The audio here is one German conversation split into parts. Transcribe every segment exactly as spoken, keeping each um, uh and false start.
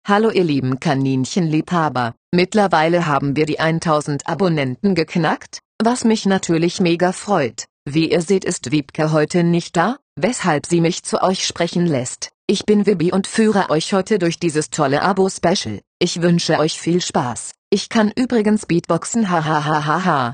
Hallo ihr lieben Kaninchenliebhaber, mittlerweile haben wir die tausend Abonnenten geknackt, was mich natürlich mega freut. Wie ihr seht, ist Wiebke heute nicht da, weshalb sie mich zu euch sprechen lässt. Ich bin Wibi und führe euch heute durch dieses tolle Abo-Special. Ich wünsche euch viel Spaß. Ich kann übrigens Beatboxen, hahaha.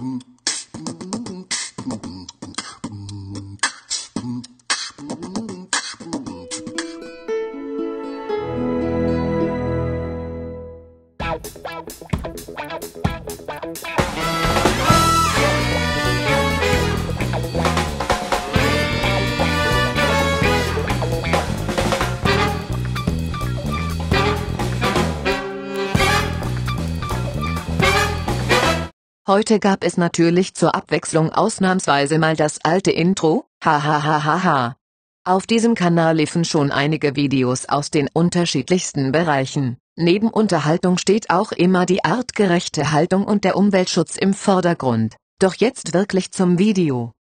Heute gab es natürlich zur Abwechslung ausnahmsweise mal das alte Intro, hahaha. Auf diesem Kanal liefen schon einige Videos aus den unterschiedlichsten Bereichen. Neben Unterhaltung steht auch immer die artgerechte Haltung und der Umweltschutz im Vordergrund. Doch jetzt wirklich zum Video.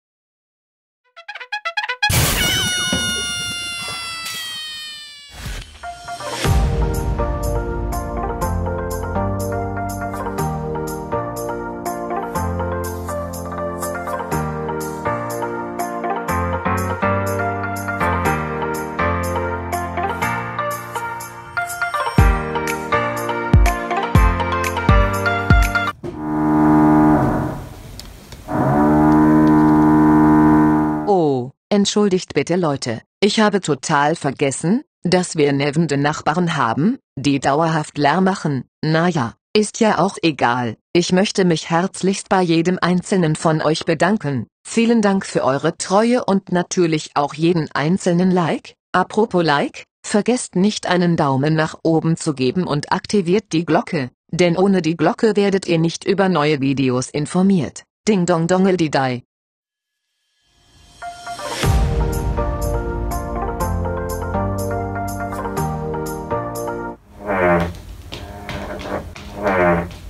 Entschuldigt bitte Leute, ich habe total vergessen, dass wir nervende Nachbarn haben, die dauerhaft Lärm machen. Naja, ist ja auch egal. Ich möchte mich herzlichst bei jedem einzelnen von euch bedanken. Vielen Dank für eure Treue und natürlich auch jeden einzelnen Like. Apropos Like, vergesst nicht einen Daumen nach oben zu geben und aktiviert die Glocke, denn ohne die Glocke werdet ihr nicht über neue Videos informiert. Ding dong dongeldidei.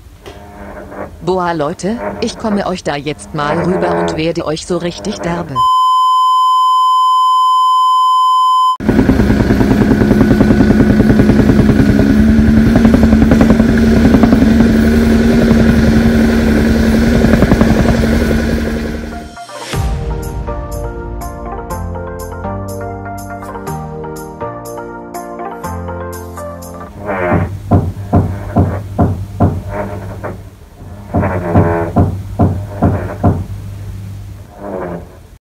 Boah Leute, ich komme euch da jetzt mal rüber und werde euch so richtig derbe